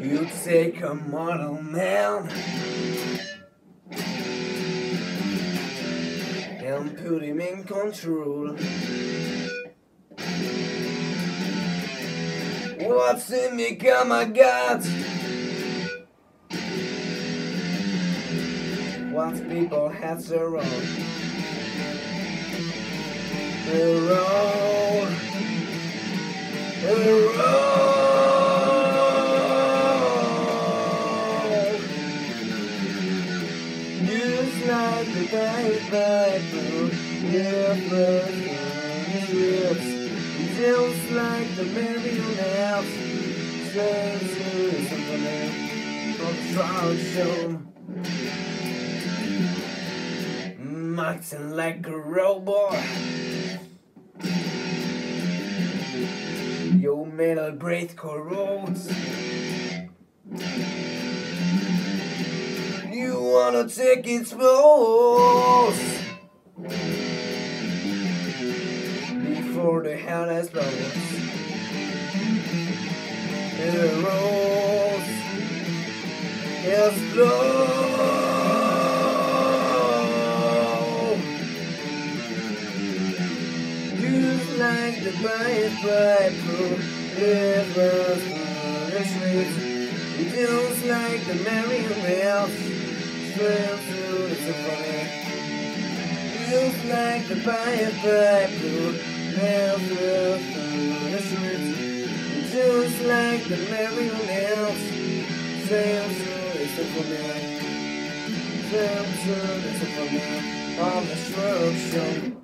You take a mortal man and put him in control. What's in me, come my God? What people heads are on. Roll. Just like the Bible, your first trips. Just like the marionettes, Symphony from the crowd show. Acting like a robot. Your metal breath corrodes. You wanna take its pose before the hell explodes. It rolls, explodes. Just like the Bible, it runs through the streets. Just like the marionettes, swim through the symphony. Just like the Bible, it runs through the streets. Just like the marionettes, swim through the symphony. Swim through the symphony of destruction.